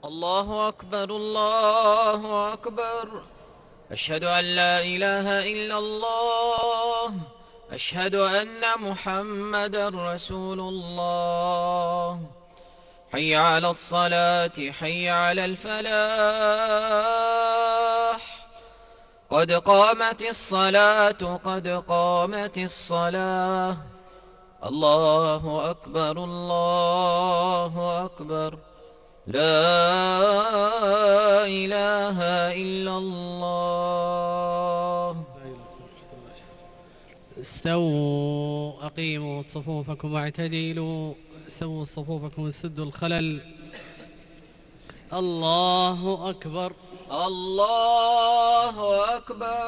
الله أكبر الله أكبر. أشهد أن لا إله إلا الله. أشهد أن محمدا رسول الله. حي على الصلاة حي على الفلاح. قد قامت الصلاة قد قامت الصلاة. الله أكبر الله أكبر. لا إله إلا الله. استووا أقيموا صفوفكم واعتدلوا. سووا صفوفكم وسدوا الخلل. الله أكبر الله أكبر.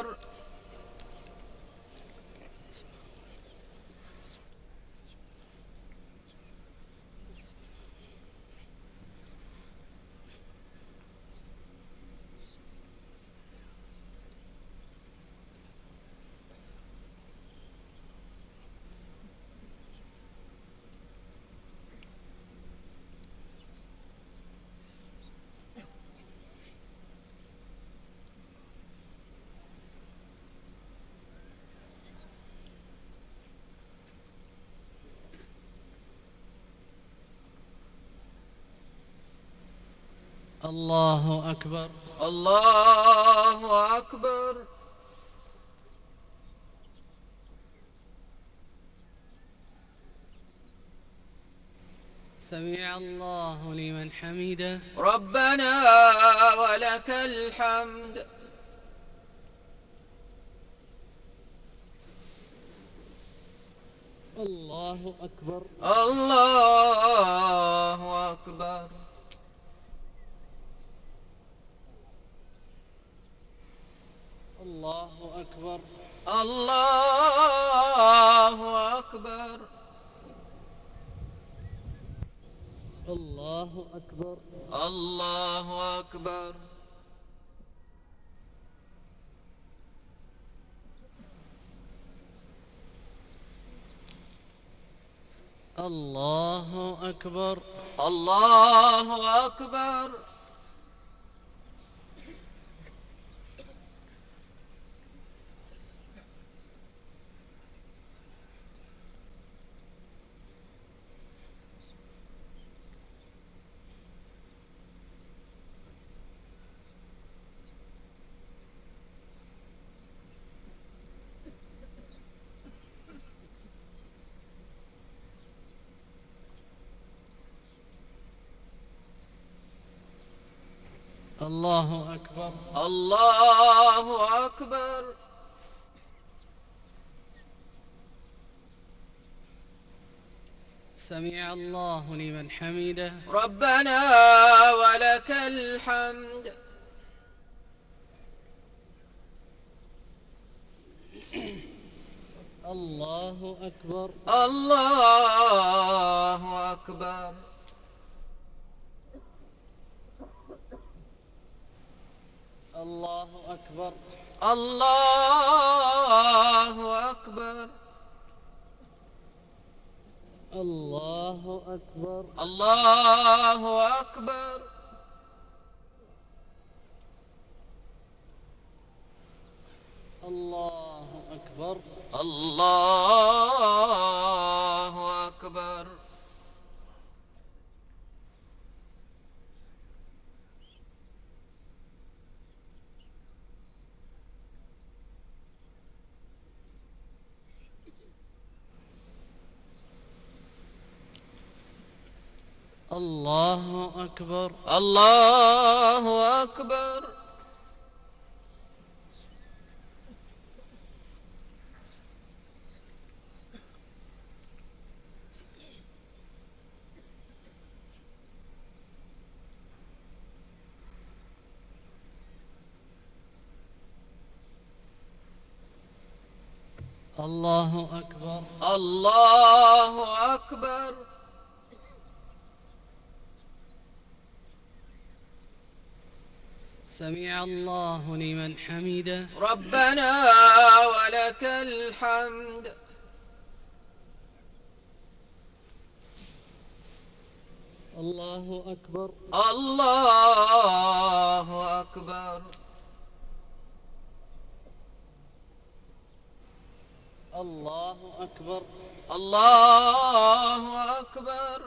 الله أكبر الله أكبر. سمع الله لمن حمده. ربنا ولك الحمد. الله أكبر الله أكبر. الله أكبر الله أكبر. الله أكبر الله أكبر. الله أكبر الله أكبر. الله أكبر الله أكبر. سمع الله لمن حمده. ربنا ولك الحمد. الله أكبر الله أكبر. الله أكبر الله أكبر. الله أكبر الله أكبر. الله أكبر الله أكبر. الله أكبر الله أكبر. الله أكبر الله أكبر. سمع الله لمن حمده. ربنا ولك الحمد. الله أكبر. الله أكبر. الله أكبر. الله أكبر.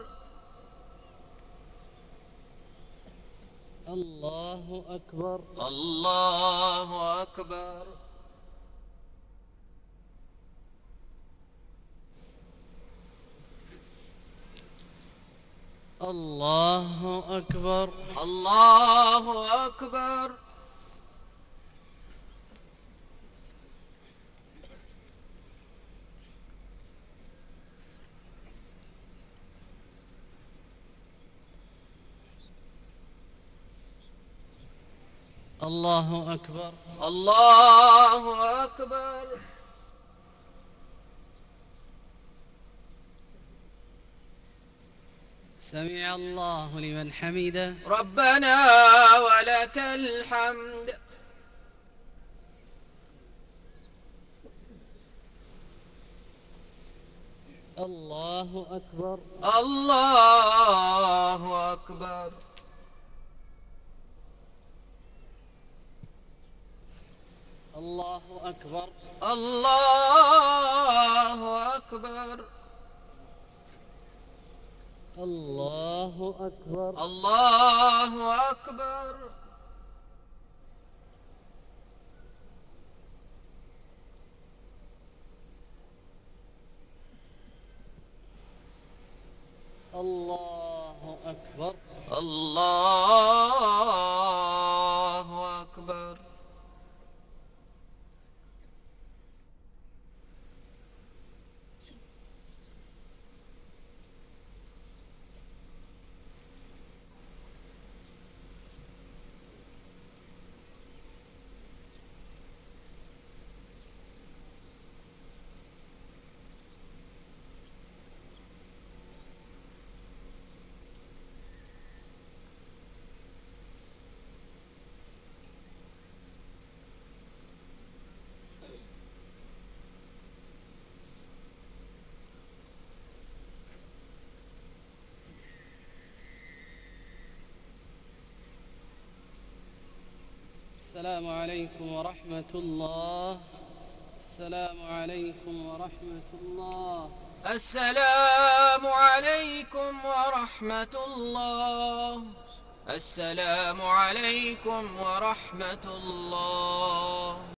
الله أكبر. الله أكبر. الله أكبر. الله أكبر. الله أكبر. الله أكبر. سمع الله لمن حمده. ربنا ولك الحمد. الله أكبر. الله أكبر. الله أكبر. الله أكبر. الله أكبر. الله أكبر. الله أكبر. الله أكبر. السلام عليكم ورحمة الله. السلام عليكم ورحمة الله. السلام عليكم ورحمة الله. السلام عليكم ورحمة الله.